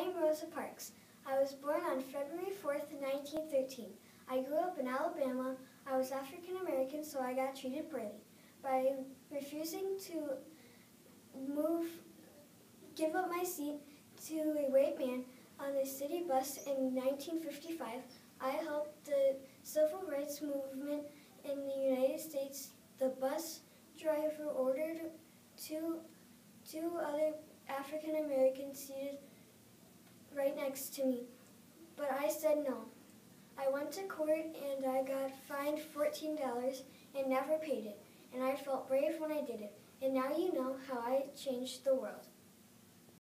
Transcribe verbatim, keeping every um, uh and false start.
am Rosa Parks. I was born on February fourth, nineteen thirteen. I grew up in Alabama. I was African American, so I got treated poorly. By refusing to move, give up my seat to a white man on a city bus in nineteen fifty-five, I helped the civil rights movement in the United States. The bus driver ordered two, two other African Americans seated right next to me, but I said no. I went to court and I got fined fourteen dollars and never paid it, and I felt brave when I did it. And now you know how I changed the world.